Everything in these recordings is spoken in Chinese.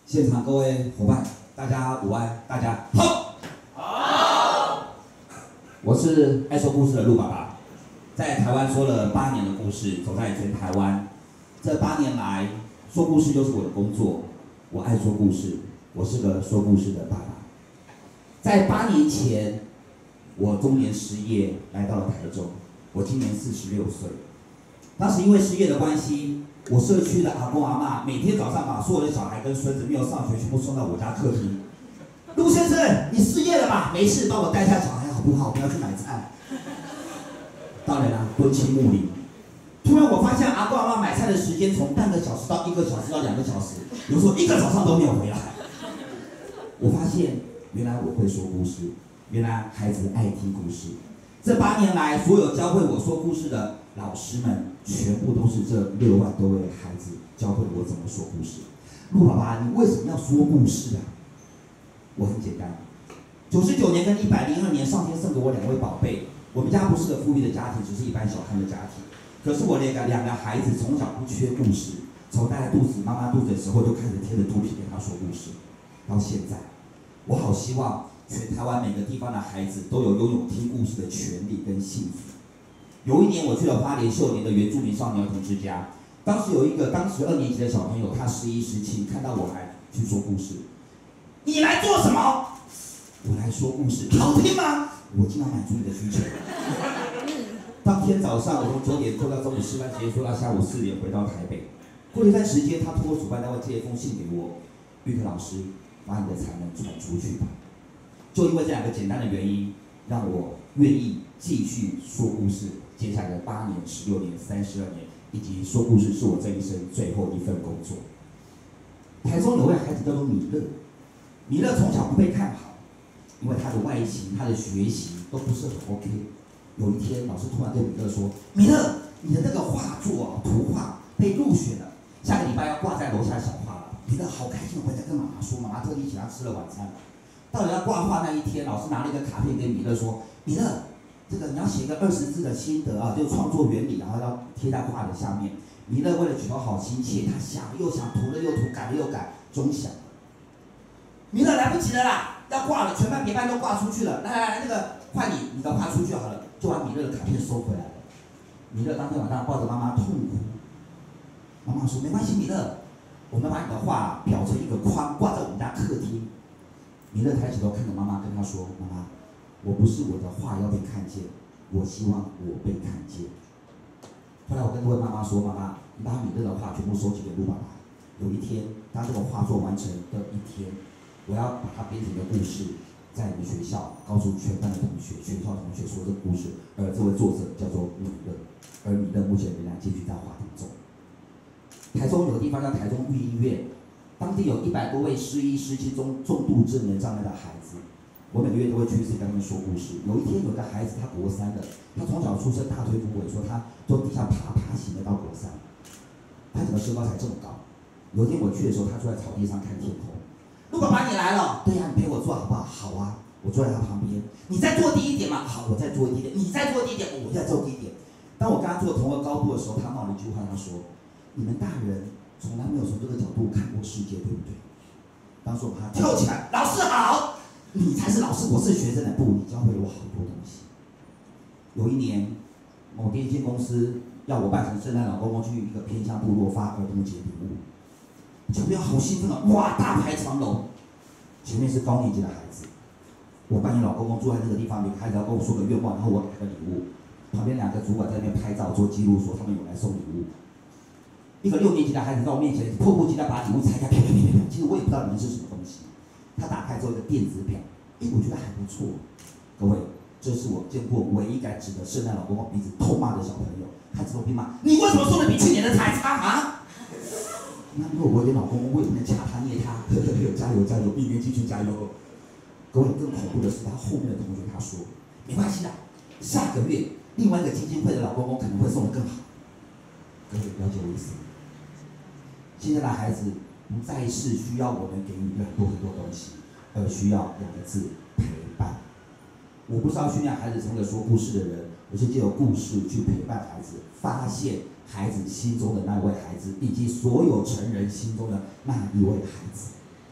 现场各位伙伴，大家午安，大家好。好，我是爱说故事的陆爸爸，在台湾说了8年的故事，走在全台湾。这8年来，说故事就是我的工作，我爱说故事，我是个说故事的爸爸。在8年前，我中年失业，来到了台中。我今年46岁。当时因为失业的关系，我社区的阿公阿嬷每天早上把所有的小孩跟孙子没有上学全部送到我家客厅。陆先生，你失业了吧？没事，帮我带下小孩好不好？我要去买菜。当然啦，敦亲睦邻。突然我发现阿公阿嬷买菜的时间从半个小时到1个小时到2个小时，有时候1个早上都没有回来。我发现原来我会说故事，原来孩子爱听故事。这8年来，所有教会我说故事的老师们，全部都是这6万多位孩子教会我怎么说故事。陆爸爸，你为什么要说故事啊？我很简单，99年跟102年，上天送给我2位宝贝。我们家不是个富裕的家庭，只是一般小康的家庭。可是我两个孩子从小不缺故事，从带在妈妈肚子的时候就开始贴着肚皮给他说故事，到现在，我好希望全台湾每个地方的孩子都有拥有听故事的权利跟幸福。有一年我去了花莲秀莲的原住民少年儿童之家，当时有一个当时2年级的小朋友，他11、17，看到我来去说故事。你来做什么？我来说故事，好听吗？我尽量满足你的需求。当天早上我从9点做到中午吃饭时间，做到下午4点回到台北。过了一段时间，他托主办单位寄了一封信给我，玉克老师，把你的才能传出去吧。就因为这2个简单的原因，让我愿意继续说故事。接下来的8年、16年、32年，以及说故事是我这一生最后一份工作。台中有位孩子叫做米勒，米勒从小不被看好，因为他的外形、他的学习都不是很 OK。有一天，老师突然对米勒说：“米勒，你的那个画作图画被入选了，下个礼拜要挂在楼下小画了。”米勒好开心，回家跟妈妈说，妈妈特地请他吃了晚餐。到了要挂画那一天，老师拿了一个卡片给米勒说：“米勒，这个你要写一个20字的心得啊，就创作原理，然后要贴在画的下面。”米勒为了求好心切，他想了又想，涂了又涂，改了又改，终想了。米勒来不及了啦，要挂了，全班别班都挂出去了。来，那个换你的画出去好了，就把米勒的卡片收回来了。米勒当天晚上抱着妈妈痛哭，妈妈说：“没关系，米勒，我们把你的画裱成一个框，挂在我们家客厅。”米勒抬起头看着妈妈，跟她说：“妈妈，我不是我的画要被看见，我希望我被看见。”后来我跟这位妈妈说：“妈妈，你把米勒的画全部收集给陆爸爸。有一天，当这个画作完成的一天，我要把它编成一个故事，在你们学校告诉全班的同学、全校同学说这个故事。而这位作者叫做米勒，而米勒目前仍然继续在画当中。”台中有个地方叫台中育医院，当地有100多位失忆、失智重度智能障碍的孩子。我每个月都会去一次跟他们说故事。有一天，有个孩子，他国3的，他从小出生大腿骨萎缩，他从地下爬行的到国3，他整个身高才这么高。有一天我去的时候，他坐在草地上看天空。陆爸爸，你来了？对呀，你陪我坐好不好？好啊，我坐在他旁边。你再坐低一点嘛？好，我再坐低一点。你再坐低一点，我再坐低一点。当我跟他坐同个高度的时候，他冒了一句话，他说：“你们大人从来没有从这个角度看过世界，对不对？”当时我把他跳起来，老师好。你才是老师，我是学生的。不，你教会了我好多东西。有一年，某电信公司要我扮成圣诞老公公去一个偏乡部落发儿童节礼物，小朋友好兴奋啊！哇，大排长龙，前面是高年级的孩子，我扮演老公公坐在那个地方，每个孩子要跟我说个愿望，然后我给个礼物。旁边2个主管在那边拍照做记录，说他们有来送礼物。一个6年级的孩子在我面前迫不及待把礼物拆开，啪啪啪啪啪。其实我也不知道里面是什么东西。他打开之后一个电子表，我觉得还不错。各位，这是我见过唯一敢指着圣诞老公公鼻子痛骂的小朋友。他指我鼻骂：“你为什么送的比去年的还差啊？”那如果我演老公公，我也不能掐他捏他。加油加油，一年继续加油。各位，更恐怖的是他后面的同学，他说：“没关系的，下个月另外一个基金会的老公公可能会送的更好。”各位了解我意思吗？现在的孩子不再是需要我们给予很多东西，而需要2个字：陪伴。我不是要训练孩子成为说故事的人，而是借由故事去陪伴孩子，发现孩子心中的那位孩子，以及所有成人心中的那一位孩子。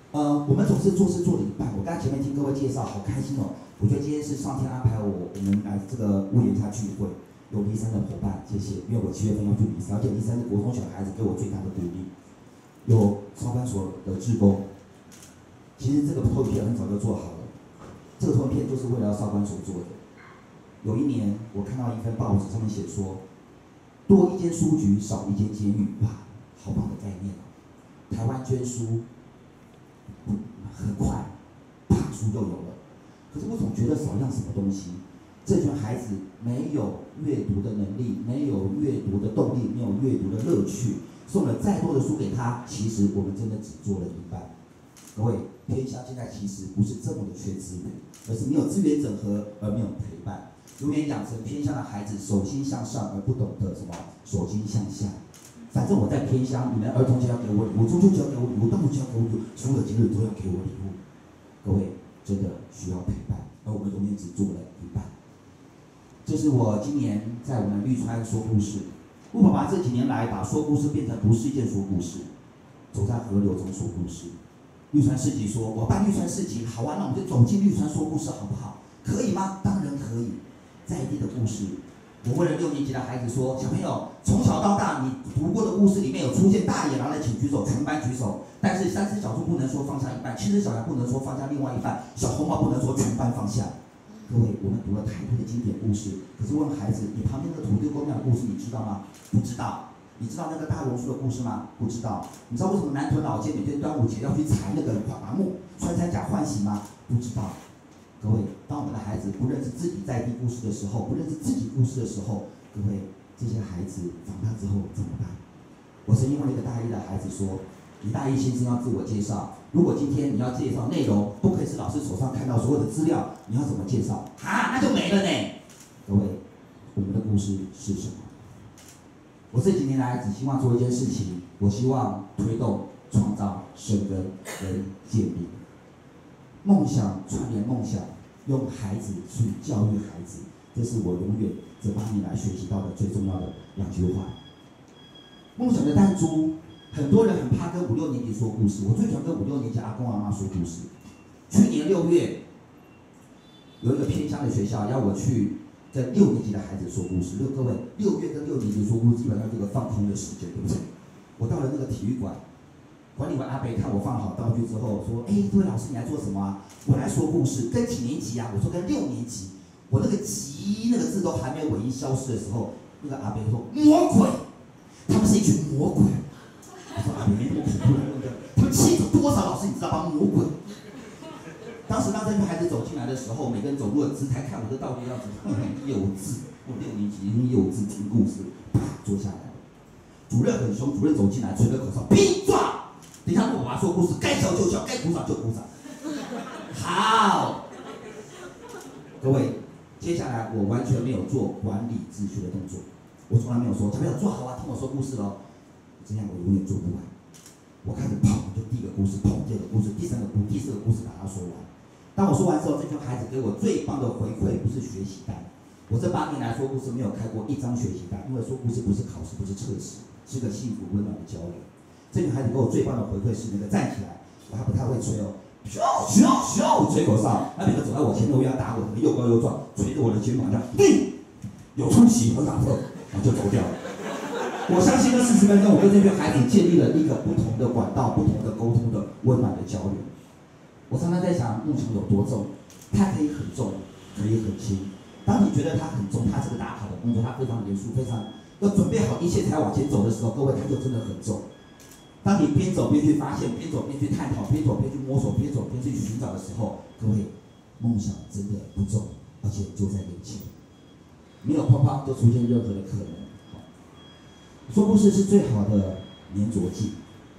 我们总是做事做了一半。我刚才前面听各位介绍，好开心哦！我觉得今天是上天安排我们来这个屋檐下聚会，有梨山的伙伴，谢谢，因为我7月份要去梨山，而且梨山是国中小孩子给我最大的鼓励。有少管所的志工，其实这个投影片很早就做好了，这个投影片就是为了少管所做的。有一年我看到一份报纸上面写说，多一间书局少一间监狱，哇，好棒的概念哦！台湾捐书。很快，啪，书就有了。可是我总觉得少样什么东西。这群孩子没有阅读的能力，没有阅读的动力，没有阅读的乐趣。送了再多的书给他，其实我们真的只做了一半。各位，偏乡现在其实不是这么的缺资源，而是没有资源整合，而没有陪伴。永远养成偏乡的孩子手心向上，而不懂得什么手心向下。反正我在偏乡，你们儿童节要给我礼物，中秋节要给我礼物，端午节要给我礼物，所有的节日都要给我礼物。各位真的需要陪伴，而我们永远只做了一半。这是我今年在我们绿川说故事。陆爸爸这几年来把说故事变成不是一件说故事，走在河流中说故事。绿川市集说，我办绿川市集，好啊，那我们就走进绿川说故事，好不好？可以吗？当然可以。在地的故事。我问了6年级的孩子说：“小朋友，从小到大，你读过的故事里面有出现大野狼的，请举手。”全班举手。但是3只小猪不能说放下一半，7只小羊不能说放下另外一半，小红帽不能说全班放下。各位，我们读了太多的经典故事，可是问孩子：“你旁边那个土地公庙的故事，你知道吗？”不知道。你知道那个大榕树的故事吗？不知道。你知道为什么南屯老街每天端午节要去采那个麻木穿山甲换洗吗？不知道。各位，当我们的孩子不认识自己在地故事的时候，不认识自己故事的时候，各位，这些孩子长大之后怎么办？我曾经问了一个大一的孩子说：“你大一新生要自我介绍，如果今天你要介绍内容，不可以是老师手上看到所有的资料，你要怎么介绍？啊，那就没了呢。”各位，我们的故事是什么？我这几年来只希望做一件事情，我希望推动、创造、生根跟建立。梦想串联梦想，用孩子去教育孩子，这是我永远这8年来学习到的最重要的2句话。梦想的弹珠，很多人很怕跟5、6年级说故事，我最喜欢跟5、6年级阿公阿妈说故事。去年6月，有一个偏乡的学校要我去跟6年级的孩子说故事。各位，6月跟6年级说故事，基本上这个放空的时间，对不对？我到了那个体育馆。管理员阿北看我放好道具之后说：“这位老师你来做什么啊？”我来说故事，跟几年级啊？我说跟6年级。我那个级那个字都还没有尾音消失的时候，那个阿北说：“魔鬼，他们是一群魔鬼。”我说：“阿北没那么恐怖的，他们气走多少老师你知道吗？魔鬼。”当时让这群孩子走进来的时候，每个人走路的姿态，看我的道具样子，很幼稚。我6年级很幼稚，听故事，啪坐下来。主任很凶，主任走进来，吹了口哨，闭嘴！等一下，我爸说故事，该笑就笑，该鼓掌就鼓掌。好，各位，接下来我完全没有做管理秩序的动作，我从来没有说小朋友坐好啊，听我说故事喽。这样我永远做不完。我开始砰，就第1个故事，砰，第2个故事，第3个故事，第4个故事把它说完。当我说完之后，这群孩子给我最棒的回馈，不是学习单。我这8年来说故事没有开过1张学习单，因为说故事不是考试，不是测试，是个幸福温暖的交流。这群孩子给我最棒的回馈是那个站起来，我还不太会吹哦，咻咻咻吹口哨，那每个走到我前面，我要打我，又高又壮，捶着我的肩膀，这样，有出息，很打破，然后就走掉了。我相信这40分钟，我跟这群孩子建立了一个不同的管道、不同的沟通的温暖的交流。我常常在想，梦想有多重？它可以很重，可以很轻。当你觉得它很重，它这个打卡的工作，它非常严肃，非常要准备好一切才往前走的时候，各位，它就真的很重。当你边走边去发现，边走边去探讨，边走边去摸索，边走边去寻找的时候，各位，梦想真的不重，而且就在眼前，没有砰砰就出现任何的可能。说故事是最好的粘着剂。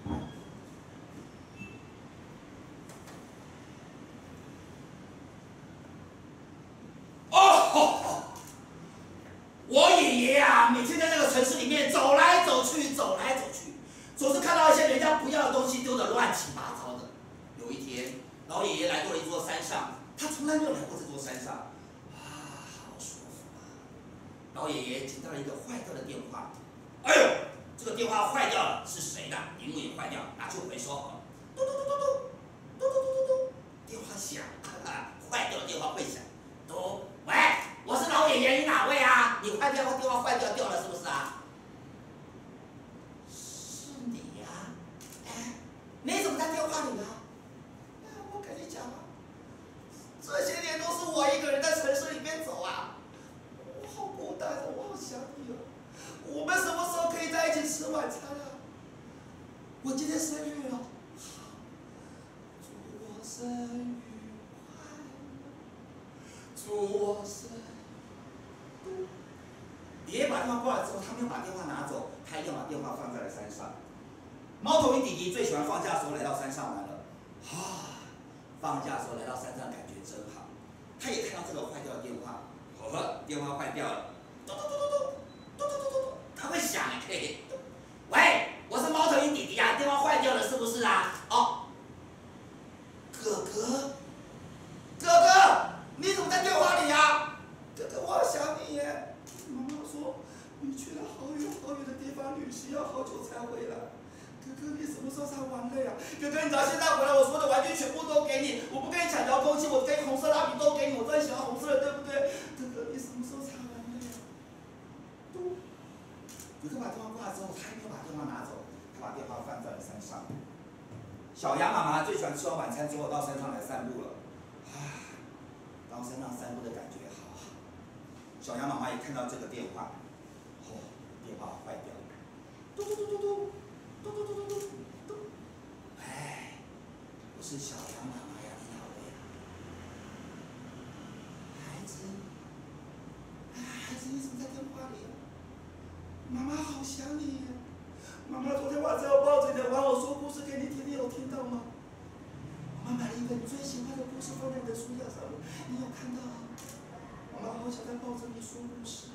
我爷爷啊，每天在那个城市里面走来走去，走来走去，总是看到一些人家不要的东西丢得乱七八糟的。有一天，老爷爷来到了一座山上，他从来没有来过这座山上，好舒服啊！老爷爷接到了一个坏掉的电话，哎呦，这个电话坏掉了，是谁的？荧幕也坏掉，拿去回收好了。嘟嘟嘟嘟嘟， 响，坏掉的电话会响。喂，我是老演员，你哪位啊？你坏掉电话坏掉了是不是啊？是你呀、你怎么在电话里啊？我跟你讲啊，这些年都是我一个人在城市里面走啊，我好孤单的，我好想你啊。我们什么时候可以在一起吃晚餐啊？我今天生日了，祝我生日快乐，祝我生日。爷爷把电话挂了之后，他没有把电话拿走，他一样把电话放在了山上。猫头鹰弟弟最喜欢放假的时候来到山上玩了，放假的时候来到山上感觉真好。他也看到这个坏掉的电话，电话坏掉了，嘟嘟嘟嘟嘟嘟嘟嘟嘟，他会响嘿嘿。喂，我是猫头鹰弟弟啊，电话坏掉了是不是啊？哦，哥哥，你怎么在电话里呀？哥哥，我好想你耶。妈妈说你去了好远好远的地方旅行，要好久才回来。哥哥，你什么时候才完了呀？哥哥，你只要现在回来，我所有的玩具全部都给你，我不跟你抢遥控器，我跟红色蜡笔都给你，我知道你喜欢红色的，对不对？哥哥，你什么时候才完了呀？哥哥把电话挂了之后，他还没有把电话拿走，他把电话放在了山上。小羊妈妈最喜欢吃完晚餐之后到山上来散步了，到山上散步的感觉好好。小羊妈妈也看到这个电话，电话坏掉了，嘟嘟嘟嘟嘟。嘟嘟嘟嘟嘟嘟，我是小羊妈妈呀，你哪位啊？孩子，你怎么在电话里啊？妈妈好想你呀！妈妈昨天晚上要抱着你玩，我说故事给你听，你有听到吗？妈妈买了一本最喜欢的故事放在你的书架上面，你有看到啊？妈妈好想再抱着你说故事。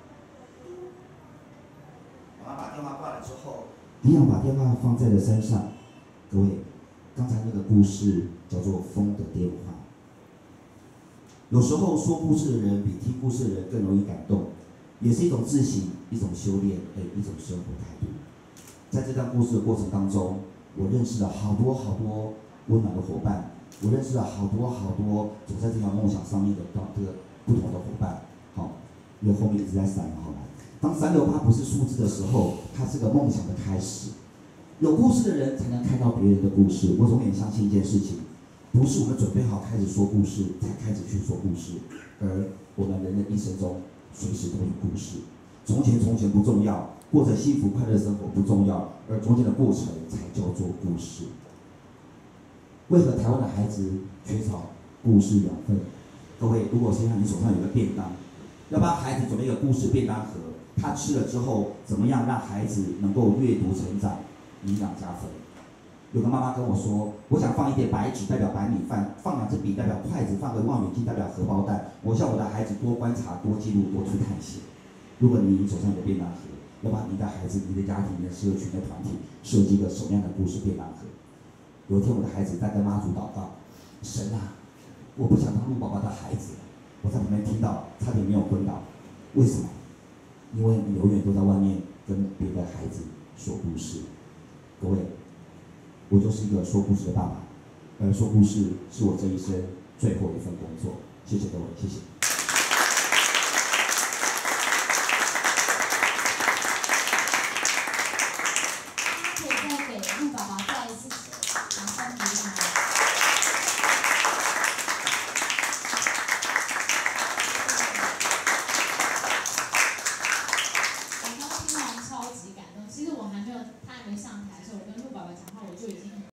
妈妈把电话挂了之后。 一样把电话放在了山上。各位，刚才那个故事叫做《风的电话》。有时候说故事的人比听故事的人更容易感动，也是一种自省、一种修炼，一种生活态度。在这段故事的过程当中，我认识了好多好多温暖的伙伴，我认识了好多好多走在这条梦想上面的这个不同的伙伴。好，因为后面一直在闪，好吗？当368不是数字的时候，它是个梦想的开始。有故事的人才能看到别人的故事。我永远相信一件事情，不是我们准备好开始说故事才开始去说故事，而我们人的一生中随时都有故事。从前不重要，过着幸福快乐生活不重要，而中间的过程才叫做故事。为何台湾的孩子缺少故事养分？各位，如果现在你手上有个便当，要帮孩子准备一个故事便当盒，他吃了之后，怎么样让孩子能够阅读成长，营养加分？有个妈妈跟我说，我想放一点白纸代表白米饭，放2支笔代表筷子，放个望远镜代表荷包蛋。我希望我的孩子多观察、多记录、多去探险。如果你手上有个便当盒，要把你的孩子、你的家庭、你的社群的团体设计一个什么样的故事便当盒？有一天我的孩子在跟妈祖祷告，神啊，我不想当鹿宝宝的孩子。我在旁边听到，差点没有昏倒。为什么？因为你永远都在外面跟别的孩子说故事。各位，我就是一个说故事的爸爸，而说故事是我这一生最后一份工作。谢谢各位，谢谢。 可以再给鹿宝宝再一次掌声鼓励吗？我刚听完超级感动。其实我还没有，他还没上台的时候，我跟鹿宝宝讲话，我就已经很